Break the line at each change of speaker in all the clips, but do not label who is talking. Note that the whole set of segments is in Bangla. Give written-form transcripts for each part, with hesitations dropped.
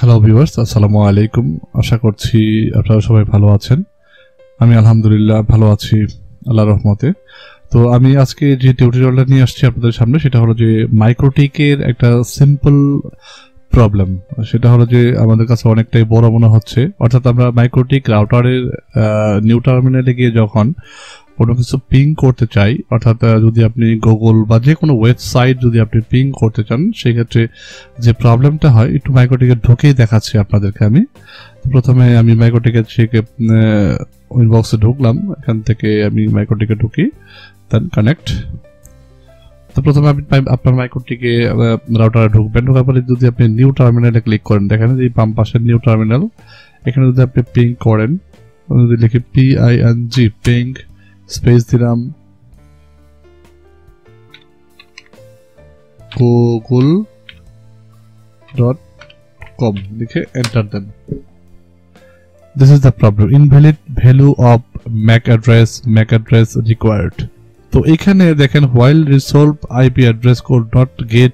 হ্যালো ভিউয়ার্স, আসসালামু আলাইকুম। আশা করছি আপনারা সবাই ভালো আছেন। আমি আলহামদুলিল্লাহ ভালো আছি আল্লাহর রহমতে। তো আমি আজকে যে টিউটোরিয়ালটা নিয়ে আসছি আপনাদের সামনে সেটা হলো যে মাইক্রোটিকের একটা সিম্পল প্রবলেম। সেটা হলো যে আমাদের কাছে অনেকটাই বড় মনে হচ্ছে, অর্থাৎ আমরা মাইক্রোটিক রাউটারের নিউ টার্মিনালে গিয়ে যখন কোনো কিছু পিং করতে চাই, অর্থাৎ যদি আপনি গুগল বা যে কোনো ওয়েবসাইট যদি আপনি পিং করতে চান, সেক্ষেত্রে যে প্রবলেমটা হয় একটু মাইক্রোটিকে ঢুকেই দেখাচ্ছি আপনাদেরকে। প্রথমে আমি মাইক্রোটিকের ইনবক্সে ঢুকলাম। এখান থেকে আমি মাইক্রোটিকে ঢুকি, দেন কানেক্ট। তো প্রথমে আপনি আপনার মাইক্রোটিকে রাউটারে ঢুকবেন। ঢোকার পরে যদি আপনি নিউ টার্মিনালে ক্লিক করেন, দেখেন এই বাম পাশের নিউ টার্মিনাল, এখানে যদি আপনি পিং করেন, যদি লিখি PING পিং স্পেস দিলাম google.com লিখে এন্টার দেন। This is the problem, invalid value of MAC address required. তো এখানে দেখেন while resolve IP address could not get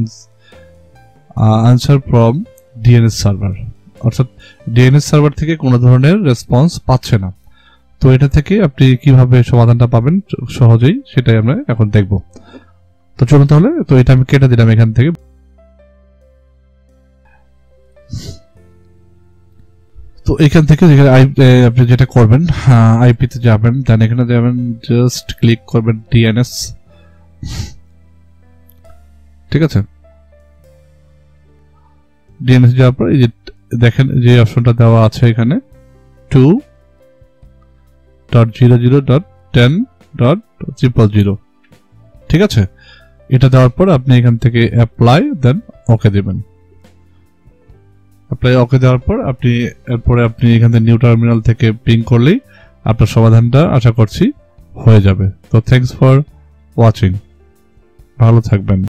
answer from DNS server, অর্থাৎ DNS সার্ভার থেকে কোনো ধরনের রেসপন্স পাচ্ছে না। তো এটা থেকে আপনি কিভাবে সমাধানটা পাবেন সহজেই, সেটাই আমরা এখন দেখব। তো চলুন তাহলে, তো এটা আমি কেটে দিলাম এখান থেকে। তো এখান থেকে আপনি যেটা করবেন, আইপিতে যাবেন, দেন এখানে যাবেন, জাস্ট ক্লিক করবেন DNS, ঠিক আছে। DNS যাওয়ার পর এই যে দেখেন যে অপশনটা দেওয়া আছে এখানে 2.00.10.000, ঠিক আছে। এটা দেওয়ার পর আপনি এখান থেকে অ্যাপ্লাই, দেন ওকে দিবেন। অ্যাপ্লাই ওকে দেওয়ার পর এরপরে আপনি এখান থেকে নিউ টার্মিনাল থেকে পিং করলেই আপনার সমাধানটা আশা করছি হয়ে যাবে। তো থ্যাঙ্কস ফর ওয়াচিং, ভালো থাকবেন।